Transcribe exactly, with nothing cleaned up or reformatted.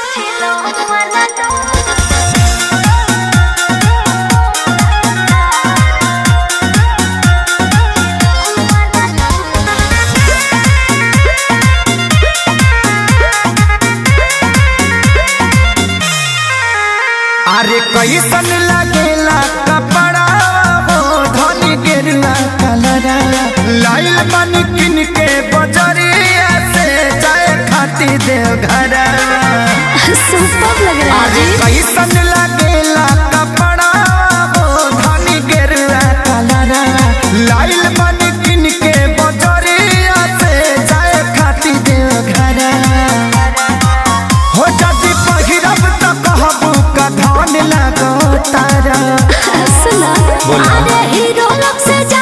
अरे कैसन लगेला कपड़ा हो धनी गिरला कलरा लाइल बन किन के बजरिया से जाए खाती देव घर सुपर लग रहा है। कैसन लगेला कपड़ा हो धनी गिरला कलरा लाइल बन किन के बजरिया से जाए खाती देव घर हो जदी पहिरब त कहबू का धान लगो तारा सुना अरे हीरो लोग से